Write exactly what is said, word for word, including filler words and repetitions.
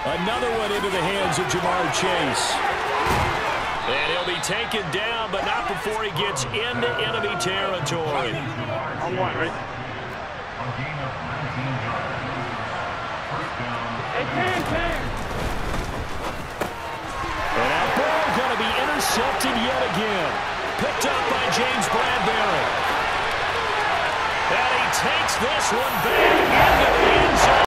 Another one into the hands of Jamar Chase. And he'll be taken down, but not before he gets into enemy territory. On one, right? And that ball going to be intercepted yet again. Picked up by James Bradbury. And he takes this one back into the